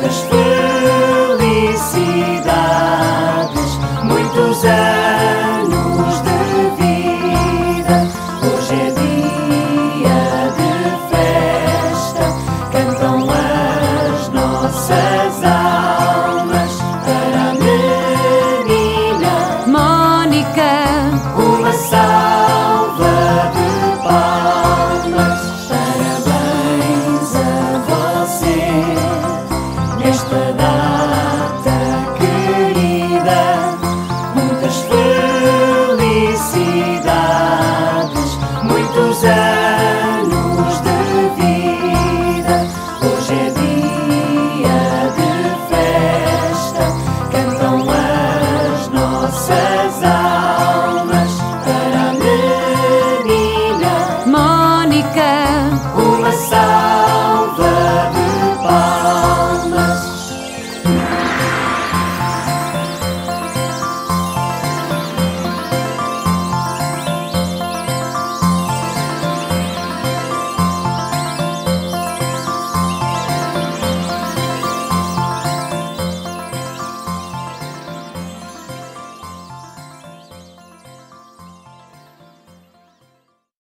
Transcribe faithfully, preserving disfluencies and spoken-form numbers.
muitas felicidades, muitos anos de vida. Hoje é dia de festa, cantam as nossas almas para a menina Mónica. uma salva de palmas. Parabéns a você nesta data